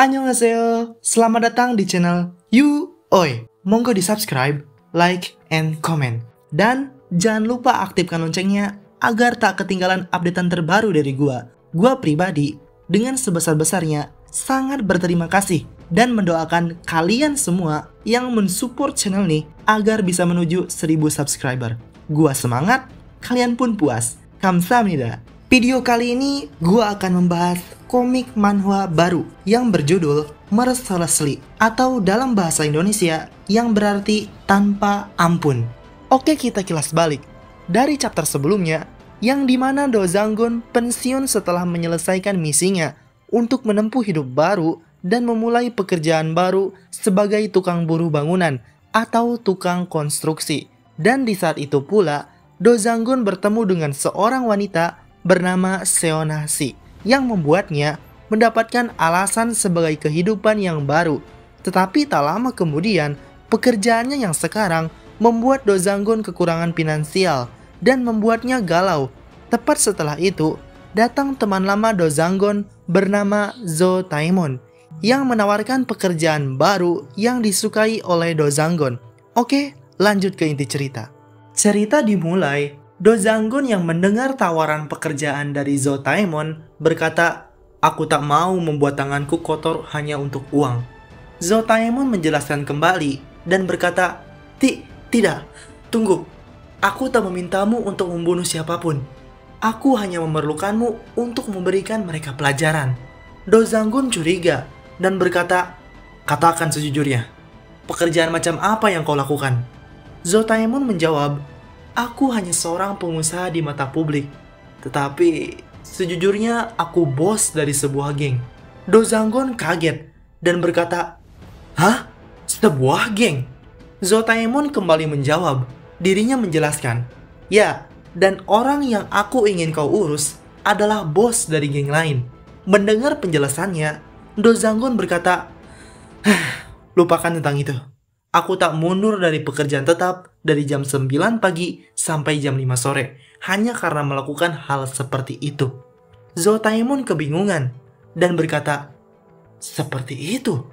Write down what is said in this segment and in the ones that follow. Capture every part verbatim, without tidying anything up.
Annyeonghaseyo, selamat datang di channel You Oi. Monggo di subscribe, like, and comment. Dan jangan lupa aktifkan loncengnya agar tak ketinggalan updatean terbaru dari gua. Gua pribadi dengan sebesar-besarnya sangat berterima kasih dan mendoakan kalian semua yang mensupport channel ini agar bisa menuju seribu subscriber. Gua semangat, kalian pun puas. Kamsahamnida. Video kali ini gua akan membahas komik manhwa baru yang berjudul Mercilessly atau dalam bahasa Indonesia yang berarti tanpa ampun. Oke, kita kilas balik dari chapter sebelumnya yang dimana Do Jang-gun pensiun setelah menyelesaikan misinya untuk menempuh hidup baru dan memulai pekerjaan baru sebagai tukang buruh bangunan atau tukang konstruksi. Dan di saat itu pula Do Jang-gun bertemu dengan seorang wanita bernama Seona Si yang membuatnya mendapatkan alasan sebagai kehidupan yang baru. Tetapi tak lama kemudian, pekerjaannya yang sekarang membuat Do Jang-gun kekurangan finansial dan membuatnya galau. Tepat setelah itu, datang teman lama Do Jang-gun bernama Jo Taemon yang menawarkan pekerjaan baru yang disukai oleh Do Jang-gun. Oke, lanjut ke inti cerita. Cerita dimulai Do Jang-gun yang mendengar tawaran pekerjaan dari Jo Taemon berkata, "Aku tak mau membuat tanganku kotor hanya untuk uang." Jo Taemon menjelaskan kembali dan berkata, Ti, tidak, tunggu. Aku tak memintamu untuk membunuh siapapun. Aku hanya memerlukanmu untuk memberikan mereka pelajaran." Do Jang-gun curiga dan berkata, "Katakan sejujurnya, pekerjaan macam apa yang kau lakukan?" Jo Taemon menjawab, "Aku hanya seorang pengusaha di mata publik, tetapi sejujurnya aku bos dari sebuah geng." Do Jang-gun kaget dan berkata, "Hah? Sebuah geng?" Jo Taemon kembali menjawab, dirinya menjelaskan, "Ya, dan orang yang aku ingin kau urus adalah bos dari geng lain." Mendengar penjelasannya, Do Jang-gun berkata, "Lupakan tentang itu. Aku tak mundur dari pekerjaan tetap dari jam sembilan pagi sampai jam lima sore hanya karena melakukan hal seperti itu." Jo Taemon kebingungan dan berkata, "Seperti itu?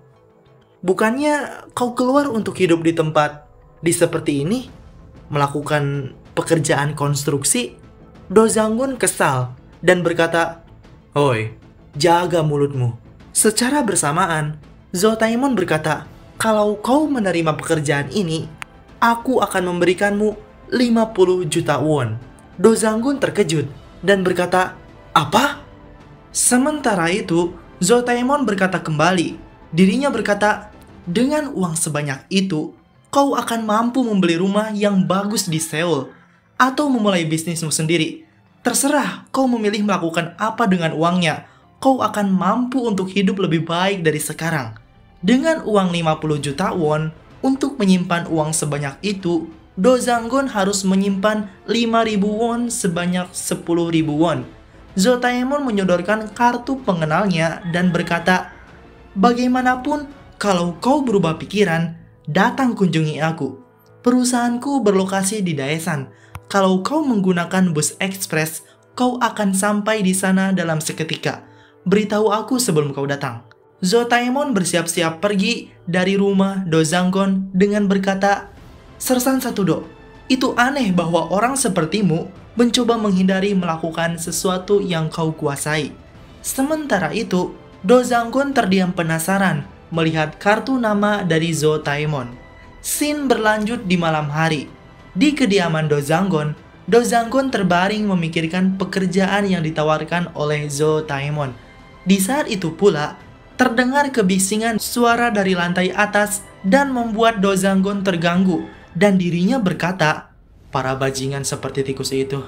Bukannya kau keluar untuk hidup di tempat di seperti ini? Melakukan pekerjaan konstruksi?" Do Jang-gun kesal dan berkata, "Oi, jaga mulutmu." Secara bersamaan, Jo Taemon berkata, "Kalau kau menerima pekerjaan ini, aku akan memberikanmu lima puluh juta won." Do Jang-gun terkejut dan berkata, "Apa?" Sementara itu, Jo Taemon berkata kembali. Dirinya berkata, "Dengan uang sebanyak itu, kau akan mampu membeli rumah yang bagus di Seoul atau memulai bisnismu sendiri. Terserah kau memilih melakukan apa dengan uangnya. Kau akan mampu untuk hidup lebih baik dari sekarang." Dengan uang lima puluh juta won, untuk menyimpan uang sebanyak itu, Do Jang-gun harus menyimpan lima ribu won sebanyak sepuluh ribu won. Jo Taemon menyodorkan kartu pengenalnya dan berkata, "Bagaimanapun, kalau kau berubah pikiran, datang kunjungi aku. Perusahaanku berlokasi di Daesan. Kalau kau menggunakan bus ekspres, kau akan sampai di sana dalam seketika. Beritahu aku sebelum kau datang." Jo Taemon bersiap-siap pergi dari rumah Do Jang-gun dengan berkata, "Sersan Satu Do, itu aneh bahwa orang sepertimu mencoba menghindari melakukan sesuatu yang kau kuasai." Sementara itu, Do Jang-gun terdiam penasaran melihat kartu nama dari Jo Taemon. Scene berlanjut di malam hari. Di kediaman Do Jang-gun, Do Jang-gun terbaring memikirkan pekerjaan yang ditawarkan oleh Jo Taemon. Di saat itu pula, terdengar kebisingan suara dari lantai atas dan membuat Do Jang-gun terganggu dan dirinya berkata, "Para bajingan seperti tikus itu."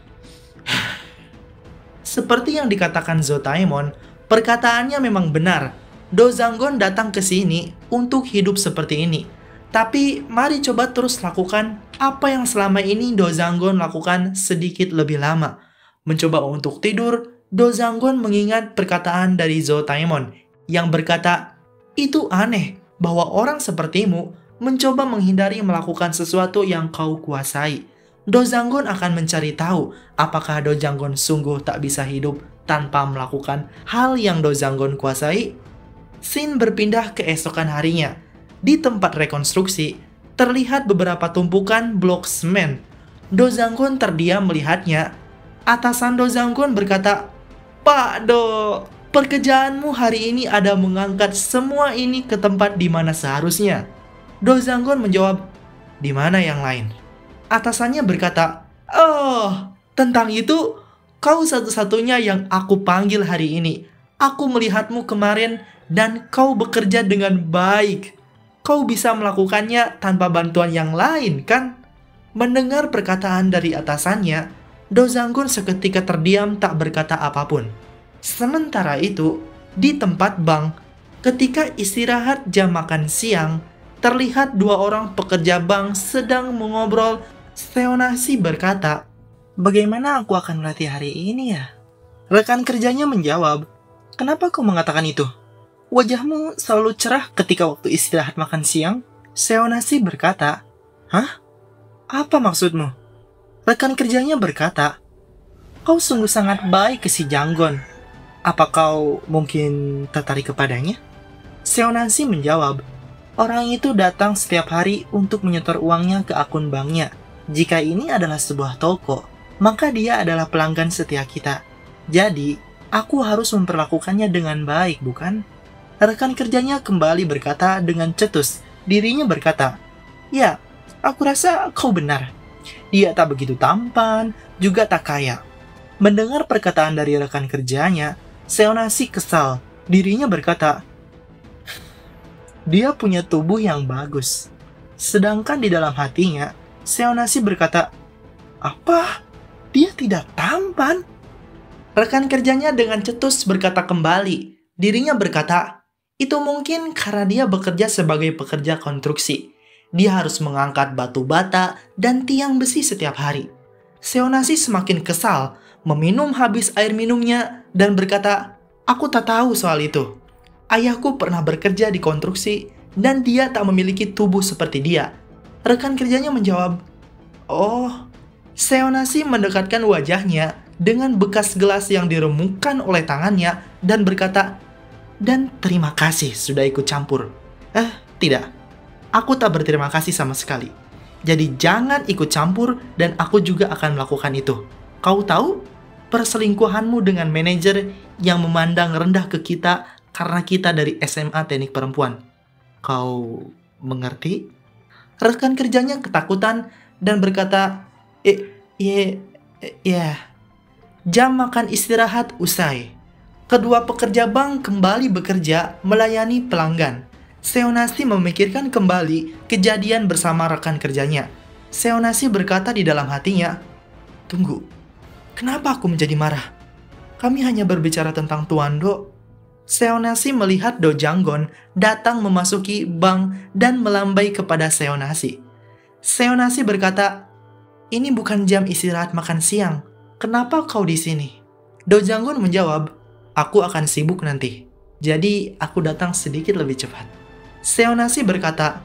Seperti yang dikatakan Jo Taemon, perkataannya memang benar. Do Jang-gun datang ke sini untuk hidup seperti ini. Tapi mari coba terus lakukan apa yang selama ini Do Jang-gun lakukan sedikit lebih lama. Mencoba untuk tidur, Do Jang-gun mengingat perkataan dari Jo Taemon yang berkata, "Itu aneh bahwa orang sepertimu mencoba menghindari melakukan sesuatu yang kau kuasai." Do Jang-gun akan mencari tahu apakah Do Jang-gun sungguh tak bisa hidup tanpa melakukan hal yang Do Jang-gun kuasai. Scene berpindah ke esokan harinya. Di tempat rekonstruksi, terlihat beberapa tumpukan blok semen. Do Zanggun terdiam melihatnya. Atasan Do Zanggun berkata, "Pak Do, pekerjaanmu hari ini ada mengangkat semua ini ke tempat di mana seharusnya." Do Zanggun menjawab, "Di mana yang lain?" Atasannya berkata, "Oh, tentang itu, kau satu-satunya yang aku panggil hari ini. Aku melihatmu kemarin dan kau bekerja dengan baik. Kau bisa melakukannya tanpa bantuan yang lain, kan?" Mendengar perkataan dari atasannya, Do Zanggun seketika terdiam tak berkata apapun. Sementara itu, di tempat bank, ketika istirahat jam makan siang, terlihat dua orang pekerja bank sedang mengobrol. Seonasi berkata, "Bagaimana aku akan melatih hari ini ya?" Rekan kerjanya menjawab, "Kenapa kau mengatakan itu? Wajahmu selalu cerah ketika waktu istirahat makan siang." Seonasi berkata, "Hah? Apa maksudmu?" Rekan kerjanya berkata, "Kau sungguh sangat baik ke si Janggon. Apa kau mungkin tertarik kepadanya?" Seonasi menjawab, "Orang itu datang setiap hari untuk menyetor uangnya ke akun banknya. Jika ini adalah sebuah toko, maka dia adalah pelanggan setia kita. Jadi, aku harus memperlakukannya dengan baik, bukan?" Rekan kerjanya kembali berkata dengan cetus. Dirinya berkata, "Ya, aku rasa kau benar. Dia tak begitu tampan, juga tak kaya." Mendengar perkataan dari rekan kerjanya, Seonasi kesal. Dirinya berkata, "Dia punya tubuh yang bagus." Sedangkan di dalam hatinya, Seonasi berkata, "Apa? Dia tidak tampan?" Rekan kerjanya dengan cetus berkata kembali. Dirinya berkata, "Itu mungkin karena dia bekerja sebagai pekerja konstruksi. Dia harus mengangkat batu bata dan tiang besi setiap hari." Seonasi semakin kesal, meminum habis air minumnya, dan berkata, "Aku tak tahu soal itu. Ayahku pernah bekerja di konstruksi, dan dia tak memiliki tubuh seperti dia." Rekan kerjanya menjawab, "Oh." Seonasi mendekatkan wajahnya dengan bekas gelas yang diremukkan oleh tangannya dan berkata, "Dan terima kasih sudah ikut campur." Eh, tidak. Aku tak berterima kasih sama sekali. Jadi jangan ikut campur dan aku juga akan melakukan itu. Kau tahu? Perselingkuhanmu dengan manajer yang memandang rendah ke kita karena kita dari S M A Teknik Perempuan. Kau mengerti? Rekan kerjanya ketakutan dan berkata, "Eh, iya, ya." Jam makan istirahat usai. Kedua pekerja bank kembali bekerja melayani pelanggan. Seonasi memikirkan kembali kejadian bersama rekan kerjanya. Seonasi berkata di dalam hatinya, "Tunggu, kenapa aku menjadi marah? Kami hanya berbicara tentang Tuan Do." Seonasi melihat Do Janggon datang memasuki bank dan melambai kepada Seonasi. Seonasi berkata, "Ini bukan jam istirahat makan siang. Kenapa kau di sini?" Do Janggon menjawab, "Aku akan sibuk nanti. Jadi aku datang sedikit lebih cepat." Seonasi berkata,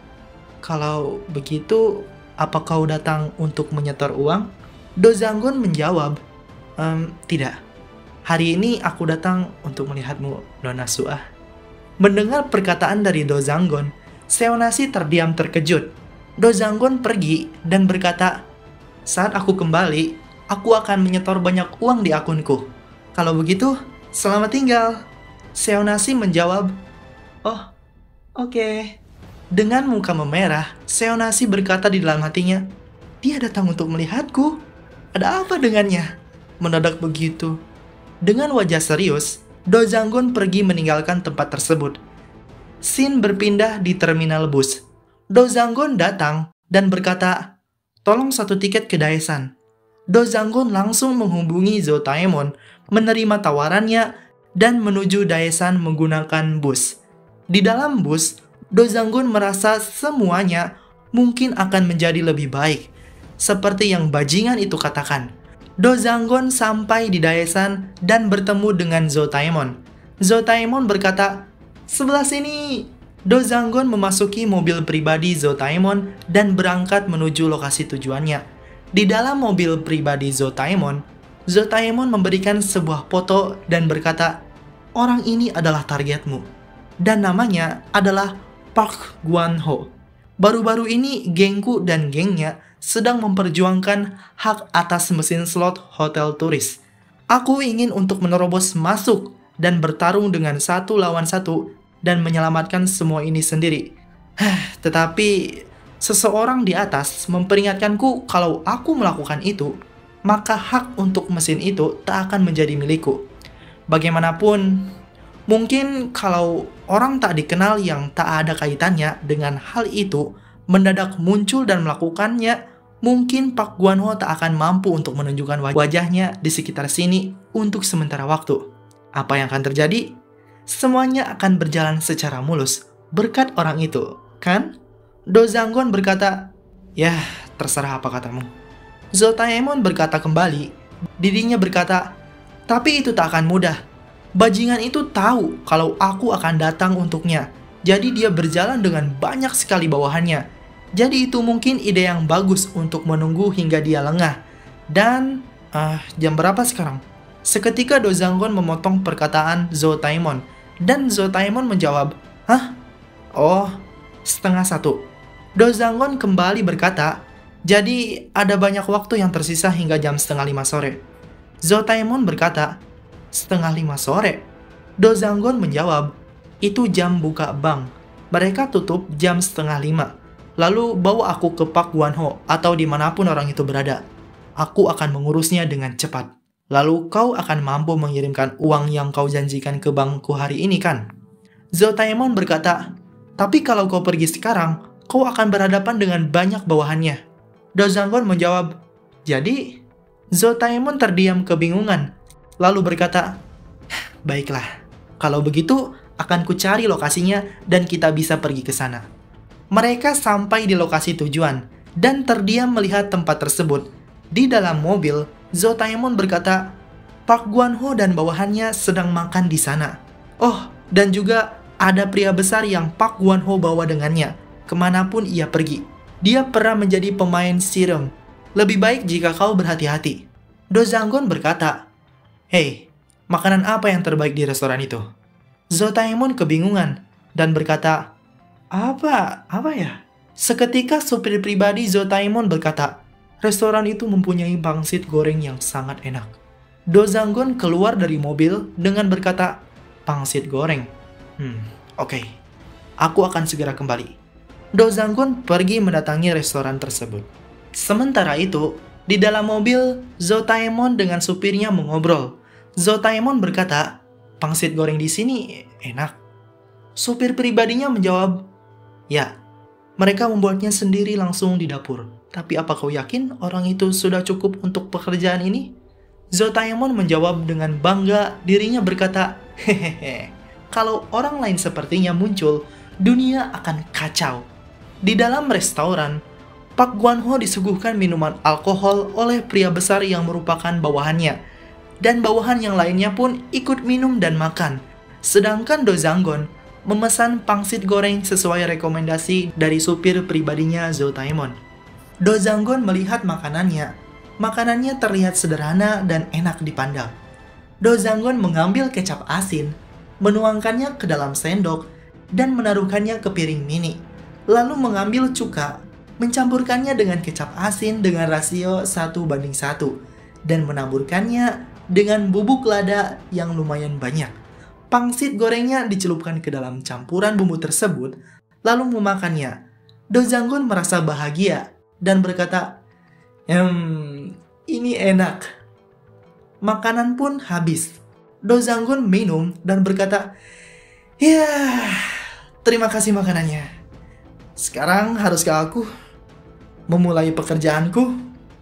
"Kalau begitu, apa kau datang untuk menyetor uang?" Do Janggon menjawab, ehm, "Tidak. Hari ini aku datang untuk melihatmu, Nona Suah." Mendengar perkataan dari Do Janggon, Seonasi terdiam terkejut. Do Janggon pergi dan berkata, "Saat aku kembali, aku akan menyetor banyak uang di akunku. Kalau begitu, selamat tinggal." Seonasi menjawab, "Oh, oke." Okay." Dengan muka memerah, Seonasi berkata di dalam hatinya, "Dia datang untuk melihatku. Ada apa dengannya?" Mendadak begitu. Dengan wajah serius, Do Janggon pergi meninggalkan tempat tersebut. Scene berpindah di terminal bus. Do Janggon datang dan berkata, "Tolong satu tiket ke Daesan." Do Janggon langsung menghubungi Zo Taemon, menerima tawarannya, dan menuju Daesan menggunakan bus. Di dalam bus, Do Janggon merasa semuanya mungkin akan menjadi lebih baik, seperti yang bajingan itu katakan. Do Janggon sampai di Daesan dan bertemu dengan Zo Taemon. Zo Taemon berkata, "Sebelah sini." Do Janggon memasuki mobil pribadi Zo Taemon dan berangkat menuju lokasi tujuannya. Di dalam mobil pribadi Zo Taemon, Zo Taemon memberikan sebuah foto dan berkata, "Orang ini adalah targetmu." dan namanya adalah Park Gwan-ho. Baru-baru ini gengku dan gengnya sedang memperjuangkan hak atas mesin slot hotel turis. Aku ingin untuk menerobos masuk dan bertarung dengan satu lawan satu dan menyelamatkan semua ini sendiri. Tetapi seseorang di atas memperingatkanku kalau aku melakukan itu, maka hak untuk mesin itu tak akan menjadi milikku. Bagaimanapun, mungkin kalau orang tak dikenal yang tak ada kaitannya dengan hal itu mendadak muncul dan melakukannya, mungkin Park Gwan-ho tak akan mampu untuk menunjukkan wajahnya di sekitar sini untuk sementara waktu. Apa yang akan terjadi? Semuanya akan berjalan secara mulus berkat orang itu, kan? Do Zanggon berkata, "Yah, terserah apa katamu." Zotaemon berkata kembali, dirinya berkata, "Tapi itu tak akan mudah. Bajingan itu tahu kalau aku akan datang untuknya. Jadi dia berjalan dengan banyak sekali bawahannya. Jadi itu mungkin ide yang bagus untuk menunggu hingga dia lengah." Dan, ah, jam berapa sekarang? Seketika Do Zanggon memotong perkataan Zotaemon. Dan Zotaemon menjawab, "Hah? Oh, setengah satu." Do Zanggon kembali berkata, "Jadi ada banyak waktu yang tersisa hingga jam setengah lima sore." Zotaemon berkata, "Setengah lima sore?" Do Zanggon menjawab, "Itu jam buka bank. Mereka tutup jam setengah lima. Lalu bawa aku ke Park Gwan-ho atau dimanapun orang itu berada. Aku akan mengurusnya dengan cepat. Lalu kau akan mampu mengirimkan uang yang kau janjikan ke bankku hari ini, kan?" Zotaemon berkata, "Tapi kalau kau pergi sekarang, kau akan berhadapan dengan banyak bawahannya." Do Zanggon menjawab, "Jadi?" Zotaemon terdiam kebingungan, lalu berkata, "Baiklah, kalau begitu akan kucari lokasinya dan kita bisa pergi ke sana." Mereka sampai di lokasi tujuan dan terdiam melihat tempat tersebut. Di dalam mobil, Zotaemon berkata, "Park Gwan-ho dan bawahannya sedang makan di sana. Oh, dan juga ada pria besar yang Park Gwan-ho bawa dengannya kemanapun ia pergi. Dia pernah menjadi pemain sirum. Lebih baik jika kau berhati-hati." Do Zanggon berkata, "Hei, makanan apa yang terbaik di restoran itu?" Zotaemon kebingungan dan berkata, Apa? Apa ya? Seketika supir pribadi Zotaemon berkata, "Restoran itu mempunyai pangsit goreng yang sangat enak." Do Zanggon keluar dari mobil dengan berkata, "Pangsit goreng? Hmm, oke. Okay. Aku akan segera kembali." Do Zanggon pergi mendatangi restoran tersebut. Sementara itu, di dalam mobil, Zotaemon dengan supirnya mengobrol. Zotaemon berkata, "Pangsit goreng di sini enak." Supir pribadinya menjawab, "Ya, mereka membuatnya sendiri langsung di dapur. Tapi apa kau yakin orang itu sudah cukup untuk pekerjaan ini?" Zotaemon menjawab dengan bangga, dirinya berkata, "Hehehe, kalau orang lain sepertinya muncul, dunia akan kacau." Di dalam restoran, Park Gwan-ho disuguhkan minuman alkohol oleh pria besar yang merupakan bawahannya. Dan bawahan yang lainnya pun ikut minum dan makan. Sedangkan Do Zanggon memesan pangsit goreng sesuai rekomendasi dari supir pribadinya Zotaemon. Do Zanggon melihat makanannya. Makanannya terlihat sederhana dan enak dipandang. Do Zanggon mengambil kecap asin, menuangkannya ke dalam sendok, dan menaruhkannya ke piring mini. Lalu mengambil cuka, mencampurkannya dengan kecap asin dengan rasio satu banding satu, dan menaburkannya dengan bubuk lada yang lumayan banyak. Pangsit gorengnya dicelupkan ke dalam campuran bumbu tersebut, lalu memakannya. Do Zanggon merasa bahagia dan berkata, Hmm, ini enak." Makanan pun habis. Do Zanggon minum dan berkata, "Ya, terima kasih makanannya. Sekarang haruskah aku memulai pekerjaanku?"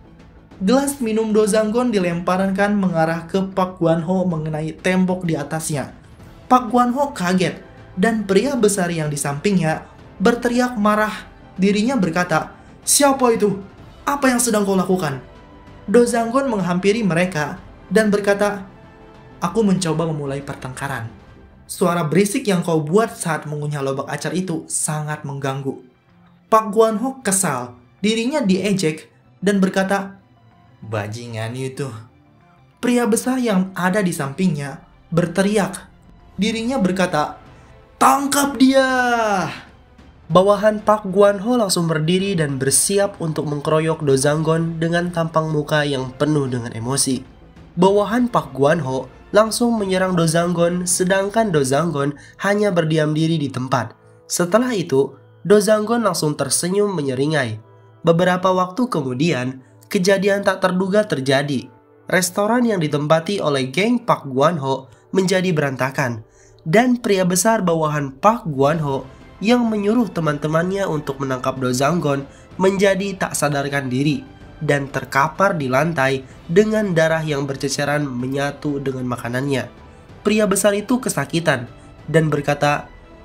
Gelas minum Do Zanggon dilemparkan mengarah ke Park Gwan-ho mengenai tembok di atasnya. Park Gwan-ho kaget dan pria besar yang di sampingnya berteriak marah. Dirinya berkata, "Siapa itu? Apa yang sedang kau lakukan?" Do Zanggon menghampiri mereka dan berkata, "Aku mencoba memulai pertengkaran. Suara berisik yang kau buat saat mengunyah lobak acar itu sangat mengganggu." Park Gwan-ho kesal, dirinya diejek dan berkata, "Bajingan itu." Pria besar yang ada di sampingnya berteriak. Dirinya berkata, Tangkap dia! Bawahan Park Gwan-ho langsung berdiri dan bersiap untuk mengkeroyok Do Zanggon dengan tampang muka yang penuh dengan emosi. Bawahan Park Gwan-ho langsung menyerang Do Zanggon, sedangkan Do Zanggon hanya berdiam diri di tempat. Setelah itu, Do Zanggon langsung tersenyum menyeringai. Beberapa waktu kemudian, kejadian tak terduga terjadi. Restoran yang ditempati oleh geng Park Gwan-ho menjadi berantakan, dan pria besar bawahan Park Gwan-ho yang menyuruh teman-temannya untuk menangkap Do Zanggon menjadi tak sadarkan diri dan terkapar di lantai dengan darah yang berceceran menyatu dengan makanannya. Pria besar itu kesakitan dan berkata,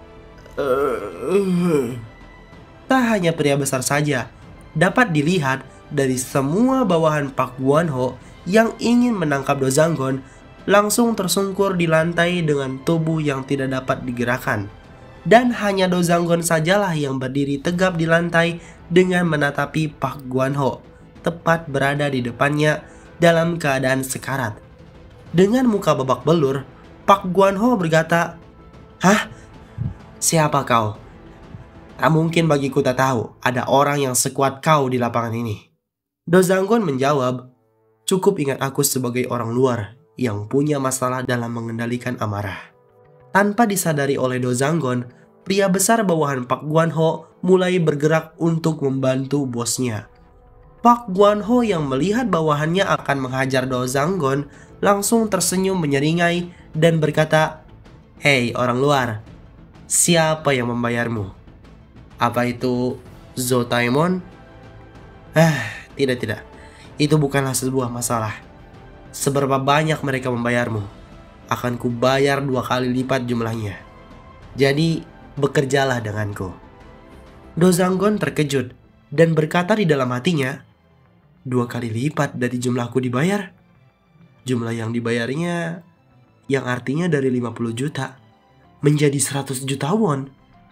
"Uh." Tak hanya pria besar saja, dapat dilihat dari semua bawahan Park Gwan-ho yang ingin menangkap Do Zanggon langsung tersungkur di lantai dengan tubuh yang tidak dapat digerakkan. Dan hanya Do Zanggon sajalah yang berdiri tegap di lantai dengan menatapi Park Gwan-ho, tepat berada di depannya dalam keadaan sekarat. Dengan muka babak belur, Park Gwan-ho berkata, "Hah? Siapa kau? Tak mungkin bagiku tak tahu ada orang yang sekuat kau di lapangan ini." Do Zanggon menjawab, "Cukup ingat aku sebagai orang luar yang punya masalah dalam mengendalikan amarah." Tanpa disadari oleh Do Zanggon, pria besar bawahan Park Gwan-ho mulai bergerak untuk membantu bosnya. Park Gwan-ho yang melihat bawahannya akan menghajar Do Zanggon langsung tersenyum menyeringai dan berkata, "Hei orang luar, siapa yang membayarmu? Apa itu Zotaemon?" Ah, tidak tidak. Itu bukanlah sebuah masalah. Seberapa banyak mereka membayarmu, akan kubayar dua kali lipat jumlahnya. Jadi, bekerjalah denganku." Do Zanggon terkejut dan berkata di dalam hatinya, "Dua kali lipat dari jumlahku dibayar? Jumlah yang dibayarnya, yang artinya dari lima puluh juta, menjadi seratus juta won.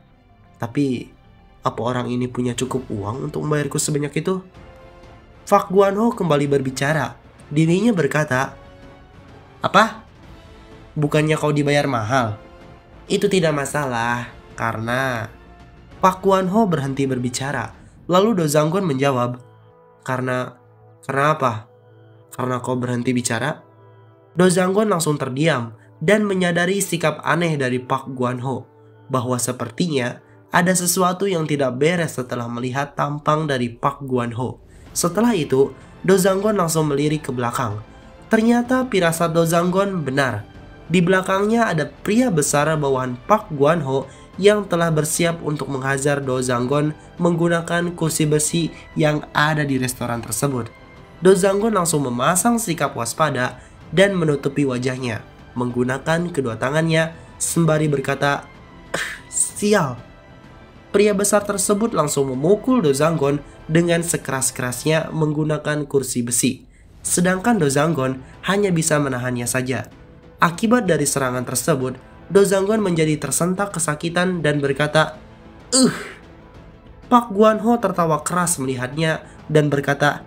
Tapi, apa orang ini punya cukup uang untuk membayarku sebanyak itu?" Park Gwan-ho kembali berbicara. Dirinya berkata, "Apa? Bukannya kau dibayar mahal?" "Itu tidak masalah, karena..." Park Gwan-ho berhenti berbicara. Lalu Do Zanggon menjawab, Karena... Karena apa? Karena kau berhenti bicara?" Do Zanggon langsung terdiam dan menyadari sikap aneh dari Park Gwan-ho, bahwa sepertinya ada sesuatu yang tidak beres setelah melihat tampang dari Park Gwan-ho. Setelah itu, Do Zanggon langsung melirik ke belakang. Ternyata firasat Do Zanggon benar. Di belakangnya ada pria besar bawahan Park Gwan-ho yang telah bersiap untuk menghajar Do Zanggon menggunakan kursi besi yang ada di restoran tersebut. Do Zanggon langsung memasang sikap waspada dan menutupi wajahnya menggunakan kedua tangannya sembari berkata, "Sial." Pria besar tersebut langsung memukul Do Zanggon dengan sekeras-kerasnya menggunakan kursi besi. Sedangkan Do Zanggon hanya bisa menahannya saja. Akibat dari serangan tersebut, Do Zanggon menjadi tersentak kesakitan dan berkata, "Uh." Park Gwan-ho tertawa keras melihatnya dan berkata,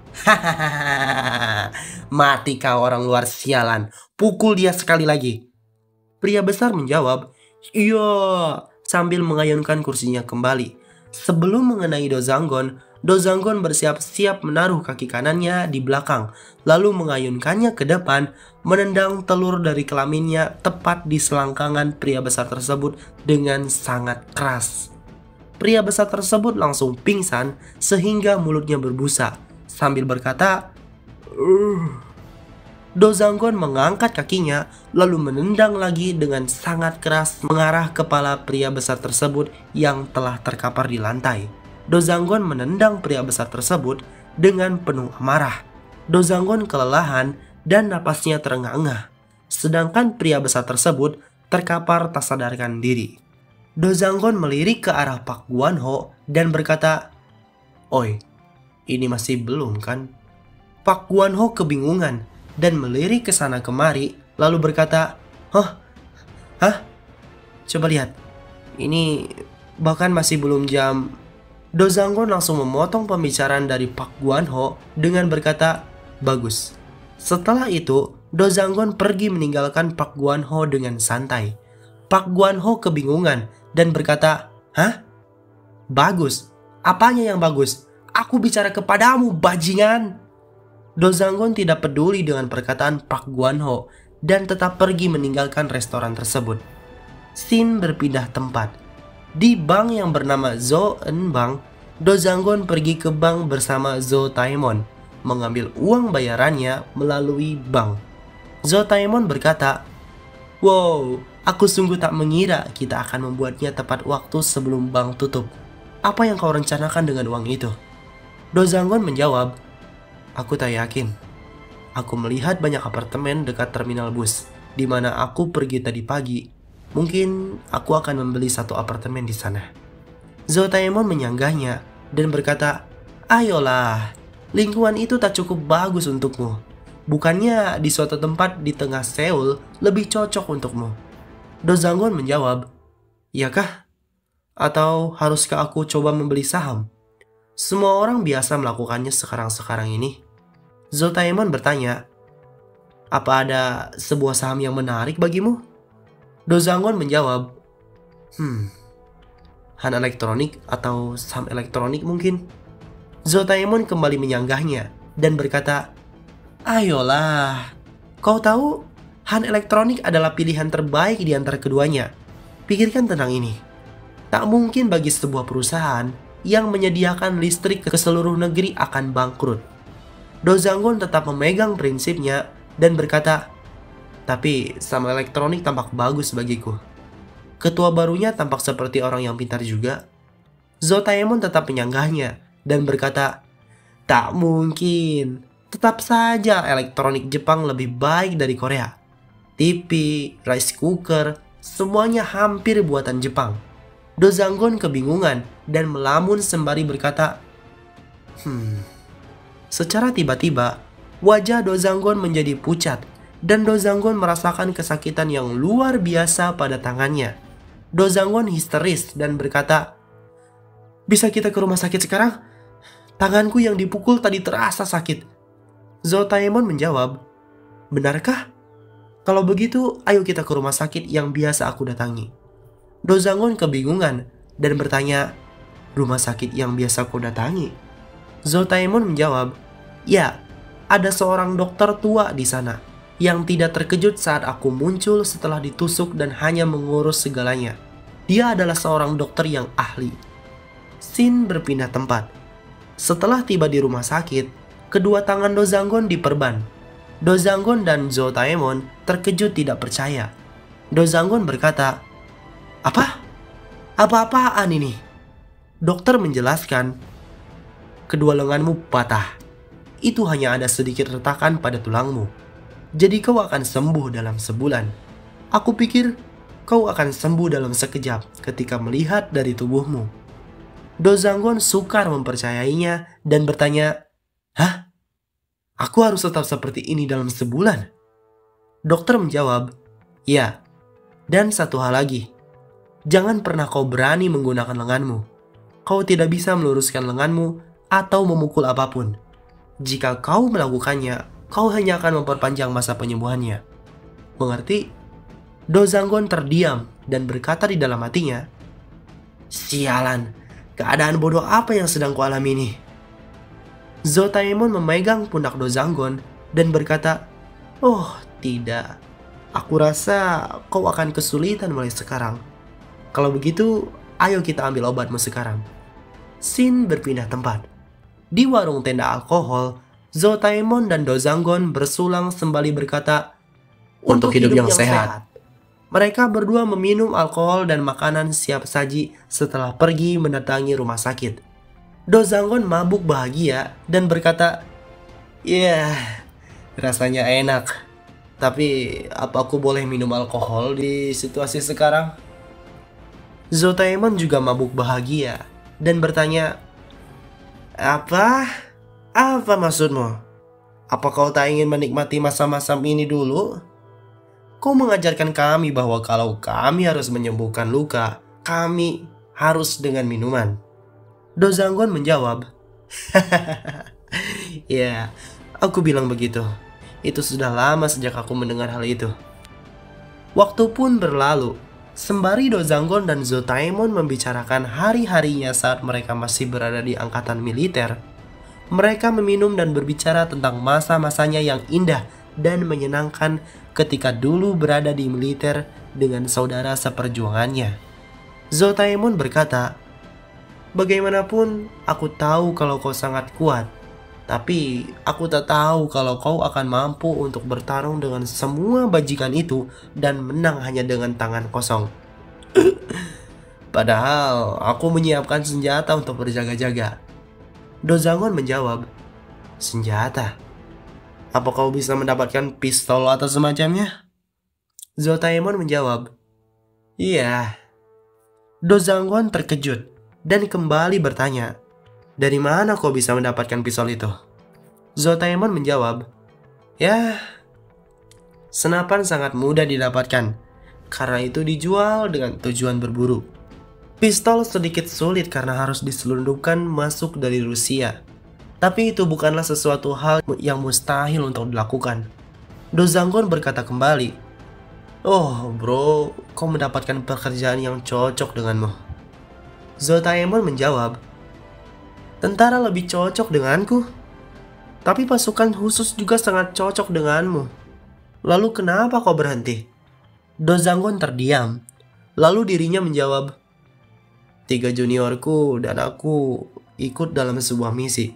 "Hahaha, mati kau orang luar sialan, pukul dia sekali lagi." Pria besar menjawab, "Iya," sambil mengayunkan kursinya kembali. Sebelum mengenai Do Zanggon, Do Zanggon bersiap-siap menaruh kaki kanannya di belakang, lalu mengayunkannya ke depan, menendang telur dari kelaminnya tepat di selangkangan pria besar tersebut dengan sangat keras. Pria besar tersebut langsung pingsan sehingga mulutnya berbusa, sambil berkata, "Uh." Do Zanggon mengangkat kakinya, lalu menendang lagi dengan sangat keras mengarah kepala pria besar tersebut yang telah terkapar di lantai. Do Zanggon menendang pria besar tersebut dengan penuh amarah. Do Zanggon kelelahan dan napasnya terengah-engah, sedangkan pria besar tersebut terkapar tak sadarkan diri. Do Zanggon melirik ke arah Park Gwan-ho dan berkata, "Oi, ini masih belum kan?" Park Gwan-ho kebingungan dan melirik ke sana kemari, lalu berkata, "Hah? Hah? Coba lihat, ini bahkan masih belum jam." Do Zanggon langsung memotong pembicaraan dari Park Gwan-ho dengan berkata, "Bagus." Setelah itu, Do Zanggon pergi meninggalkan Park Gwan-ho dengan santai. Park Gwan-ho kebingungan dan berkata, "Hah? Bagus? Apanya yang bagus? Aku bicara kepadamu, bajingan!" Do Zanggon tidak peduli dengan perkataan Park Gwan-ho dan tetap pergi meninggalkan restoran tersebut. Scene berpindah tempat. Di bank yang bernama Zo En Bank, Do Zanggon pergi ke bank bersama Zo Taemon, mengambil uang bayarannya melalui bank. Zo Taemon berkata, "Wow, aku sungguh tak mengira kita akan membuatnya tepat waktu sebelum bank tutup. Apa yang kau rencanakan dengan uang itu?" Do Zanggon menjawab, "Aku tak yakin. Aku melihat banyak apartemen dekat terminal bus, di mana aku pergi tadi pagi. Mungkin aku akan membeli satu apartemen di sana." Zo Taemon menyanggahnya dan berkata, "Ayolah, lingkungan itu tak cukup bagus untukmu. Bukannya di suatu tempat di tengah Seoul lebih cocok untukmu?" Do Zanggon menjawab, "Iyakah? Atau haruskah aku coba membeli saham? Semua orang biasa melakukannya sekarang-sekarang ini." Zo Taemon bertanya, "Apa ada sebuah saham yang menarik bagimu?" Do Zanggon menjawab, Hmm, Han Elektronik atau saham elektronik mungkin." Zo Taemon kembali menyanggahnya dan berkata, "Ayolah, kau tahu Han Elektronik adalah pilihan terbaik di antara keduanya. Pikirkan tentang ini. Tak mungkin bagi sebuah perusahaan yang menyediakan listrik ke seluruh negeri akan bangkrut." Do Zanggon tetap memegang prinsipnya dan berkata, "Tapi saham elektronik tampak bagus bagiku. Ketua barunya tampak seperti orang yang pintar juga." Zo Taemon tetap menyanggahnya dan berkata, "Tak mungkin. Tetap saja elektronik Jepang lebih baik dari Korea. T V, rice cooker, semuanya hampir buatan Jepang." Do Zanggon kebingungan dan melamun sembari berkata, Hmm. Secara tiba-tiba, wajah Do Zanggon menjadi pucat dan Do Zanggon merasakan kesakitan yang luar biasa pada tangannya. Do Zanggon histeris dan berkata, "Bisa kita ke rumah sakit sekarang? Tanganku yang dipukul tadi terasa sakit." Zo Taemon menjawab, "Benarkah? Kalau begitu, ayo kita ke rumah sakit yang biasa aku datangi." Do Zanggon kebingungan dan bertanya, "Rumah sakit yang biasa aku datangi?" Zo Taemon menjawab, "Ya, ada seorang dokter tua di sana yang tidak terkejut saat aku muncul setelah ditusuk dan hanya mengurus segalanya. Dia adalah seorang dokter yang ahli." Scene berpindah tempat. Setelah tiba di rumah sakit, kedua tangan Do Zanggon diperban. Do Zanggon dan Zo Taemon terkejut tidak percaya. Do Zanggon berkata, "Apa? Apa-apaan ini?" Dokter menjelaskan, "Kedua lenganmu patah. Itu hanya ada sedikit retakan pada tulangmu. Jadi kau akan sembuh dalam sebulan. Aku pikir kau akan sembuh dalam sekejap ketika melihat dari tubuhmu." Do Zanggon sukar mempercayainya dan bertanya, "Hah? Aku harus tetap seperti ini dalam sebulan?" Dokter menjawab, "Ya, dan satu hal lagi. Jangan pernah kau berani menggunakan lenganmu. Kau tidak bisa meluruskan lenganmu atau memukul apapun. Jika kau melakukannya, kau hanya akan memperpanjang masa penyembuhannya. Mengerti?" Do Zanggon terdiam dan berkata di dalam hatinya, "Sialan, keadaan bodoh apa yang sedang kualami ini?" Zo Taemon memegang pundak Do Zanggon dan berkata, "Oh tidak, aku rasa kau akan kesulitan mulai sekarang. Kalau begitu, ayo kita ambil obatmu sekarang." Scene berpindah tempat. Di warung tenda alkohol, Zo Taemon dan Do Zanggon bersulang sembali berkata, "Untuk hidup, hidup yang, yang sehat." sehat. Mereka berdua meminum alkohol dan makanan siap saji setelah pergi mendatangi rumah sakit. Do Zanggon mabuk bahagia dan berkata, "Ya, rasanya enak. Tapi apa aku boleh minum alkohol di situasi sekarang?" Zo Taemon juga mabuk bahagia dan bertanya, "Apa? Apa maksudmu? Apa kau tak ingin menikmati masa-masa ini dulu? Kau mengajarkan kami bahwa kalau kami harus menyembuhkan luka, kami harus dengan minuman." Do Zanggon menjawab, "Ya, aku bilang begitu. Itu sudah lama sejak aku mendengar hal itu." Waktu pun berlalu. Sembari Dozanggon dan Zotaemon membicarakan hari-harinya saat mereka masih berada di angkatan militer, mereka meminum dan berbicara tentang masa-masanya yang indah dan menyenangkan ketika dulu berada di militer dengan saudara seperjuangannya. Zotaemon berkata, "Bagaimanapun, aku tahu kalau kau sangat kuat. Tapi aku tak tahu kalau kau akan mampu untuk bertarung dengan semua bajingan itu dan menang hanya dengan tangan kosong." "Padahal aku menyiapkan senjata untuk berjaga-jaga." Dozangon menjawab, "Senjata? Apa kau bisa mendapatkan pistol atau semacamnya?" Zotaemon menjawab, "Iya." Dozangon terkejut dan kembali bertanya, "Dari mana kau bisa mendapatkan pistol itu?" Zotaemon menjawab, "Ya, senapan sangat mudah didapatkan, karena itu dijual dengan tujuan berburu. Pistol sedikit sulit karena harus diselundupkan masuk dari Rusia. Tapi itu bukanlah sesuatu hal yang mustahil untuk dilakukan." Dozangon berkata kembali, "Oh bro, kau mendapatkan pekerjaan yang cocok denganmu." Zotaemon menjawab, "Tentara lebih cocok denganku. Tapi pasukan khusus juga sangat cocok denganmu. Lalu kenapa kau berhenti?" Dozangon terdiam. Lalu dirinya menjawab, "Tiga juniorku dan aku ikut dalam sebuah misi.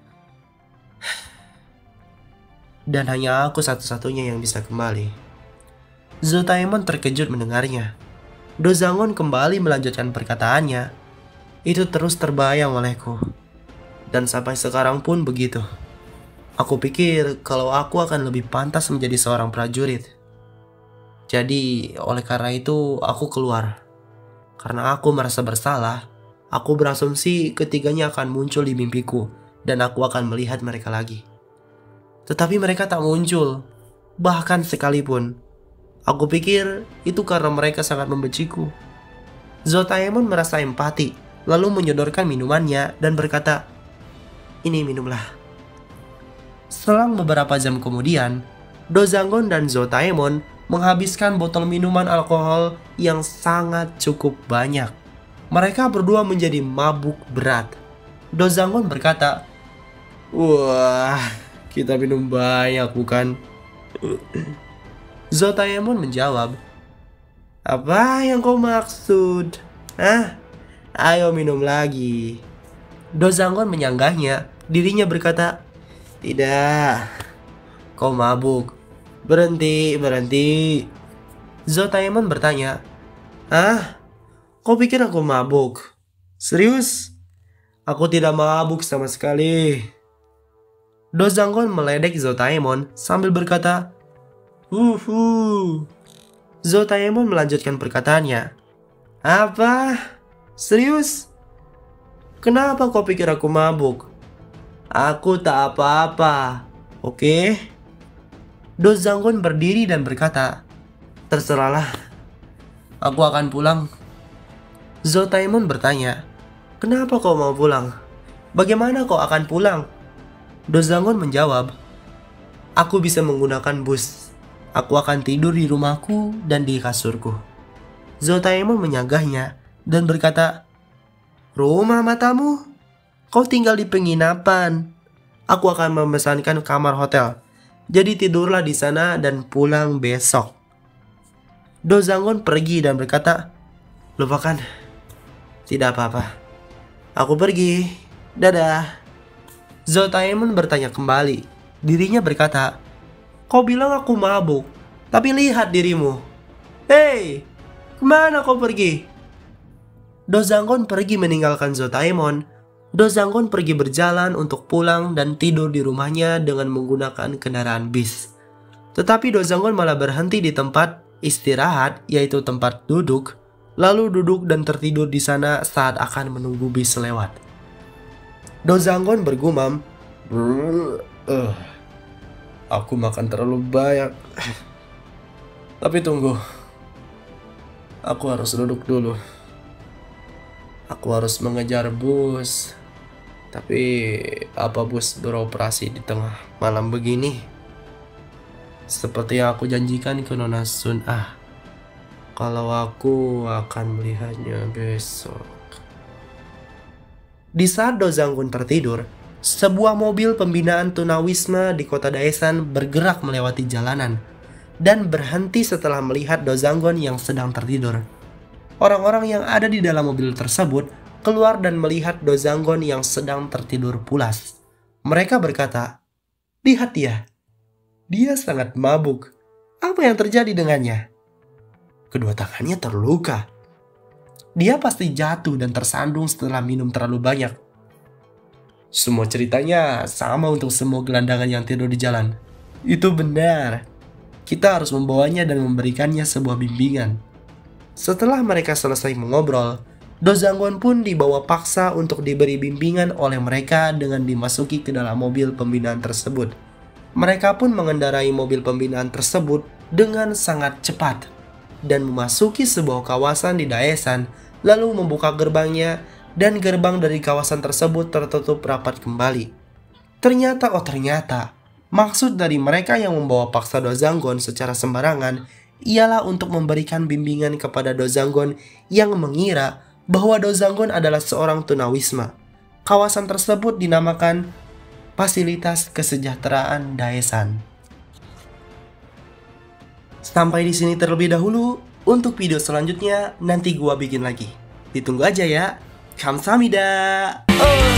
Dan hanya aku satu-satunya yang bisa kembali." Zotaemon terkejut mendengarnya. Dozangon kembali melanjutkan perkataannya. "Itu terus terbayang olehku. Dan sampai sekarang pun begitu. Aku pikir kalau aku akan lebih pantas menjadi seorang prajurit. Jadi oleh karena itu aku keluar. Karena aku merasa bersalah, aku berasumsi ketiganya akan muncul di mimpiku dan aku akan melihat mereka lagi. Tetapi mereka tak muncul, bahkan sekalipun. Aku pikir itu karena mereka sangat membenciku." Zotaemon merasa empati, lalu menyodorkan minumannya dan berkata, "Ini minumlah." Selang beberapa jam kemudian, Dozangon dan Zotaemon menghabiskan botol minuman alkohol yang sangat cukup banyak. Mereka berdua menjadi mabuk berat. Dozangon berkata, "Wah, kita minum banyak bukan?" Zotaemon menjawab, "Apa yang kau maksud? Hah? Ayo minum lagi." Dozangon menyanggahnya. Dirinya berkata, "Tidak, kau mabuk. Berhenti, berhenti." Zotaemon bertanya, "Hah? Kau pikir aku mabuk? Serius? Aku tidak mabuk sama sekali." Dozangon meledek Zotaemon sambil berkata, "Uhu." Zotaemon melanjutkan perkataannya, "Apa? Serius? Kenapa kau pikir aku mabuk? Aku tak apa-apa, oke?" Dozangon berdiri dan berkata, "Terserahlah, aku akan pulang." Zotaemon bertanya, "Kenapa kau mau pulang? Bagaimana kau akan pulang?" Dozangon menjawab, "Aku bisa menggunakan bus. Aku akan tidur di rumahku dan di kasurku." Zotaemon menyanggahnya dan berkata, "Rumah matamu? Kau tinggal di penginapan. Aku akan memesankan kamar hotel. Jadi tidurlah di sana dan pulang besok." Dozangon pergi dan berkata, "Lupakan. Tidak apa-apa. Aku pergi. Dadah." Zotaemon bertanya kembali. Dirinya berkata, "Kau bilang aku mabuk, tapi lihat dirimu. Hei, kemana kau pergi?" Dozangon pergi meninggalkan Zotaemon. Dozangon pergi berjalan untuk pulang dan tidur di rumahnya dengan menggunakan kendaraan bis. Tetapi Dozangon malah berhenti di tempat istirahat, yaitu tempat duduk, lalu duduk dan tertidur di sana saat akan menunggu bis lewat. Dozangon bergumam, uh, "Aku makan terlalu banyak. Tapi tunggu, aku harus duduk dulu. Aku harus mengejar bus. Tapi apa bus beroperasi di tengah malam begini? Seperti yang aku janjikan ke Nona Sun Ah." kalau aku akan melihatnya besok. Di saat Do Zanggun tertidur, sebuah mobil pembinaan tunawisma di kota Daesan bergerak melewati jalanan dan berhenti setelah melihat Do Zanggun yang sedang tertidur. Orang-orang yang ada di dalam mobil tersebut keluar dan melihat Do Zanggun yang sedang tertidur pulas. Mereka berkata, "Lihat dia. Dia sangat mabuk. Apa yang terjadi dengannya?" Kedua tangannya terluka. Dia pasti jatuh dan tersandung setelah minum terlalu banyak. Semua ceritanya sama untuk semua gelandangan yang tidur di jalan. Itu benar. Kita harus membawanya dan memberikannya sebuah bimbingan. Setelah mereka selesai mengobrol, Do Zanggun pun dibawa paksa untuk diberi bimbingan oleh mereka dengan dimasuki ke dalam mobil pembinaan tersebut. Mereka pun mengendarai mobil pembinaan tersebut dengan sangat cepat dan memasuki sebuah kawasan di Daesan, lalu membuka gerbangnya dan gerbang dari kawasan tersebut tertutup rapat kembali. Ternyata, oh ternyata, maksud dari mereka yang membawa paksa Do Zanggun secara sembarangan ialah untuk memberikan bimbingan kepada Do Zanggun yang mengira bahwa Do Zanggun adalah seorang tunawisma. Kawasan tersebut dinamakan Fasilitas Kesejahteraan Daesan. Sampai di sini terlebih dahulu. Untuk video selanjutnya nanti gua bikin lagi. Ditunggu aja ya. Kamsahamnida. Oh.